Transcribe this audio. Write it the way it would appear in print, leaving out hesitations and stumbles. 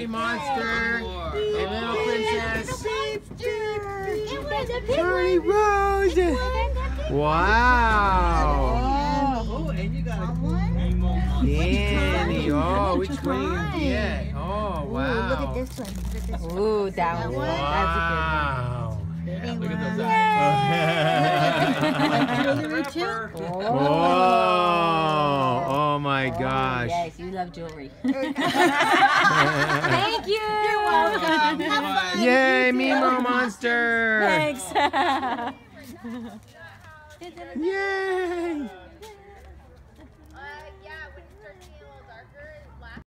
Cookie Monster. A little princess. Charlie Rose. Wow. Oh, and you got a Candy. Oh, which one you get? Oh, wow. Look at this one. Ooh, that one. That's a good one. Wow. Yeah, look at those eyes. Oh my gosh. Yes, you love jewelry. Thank you. You're welcome. Yay, Mimo Monster. Thanks. Yay.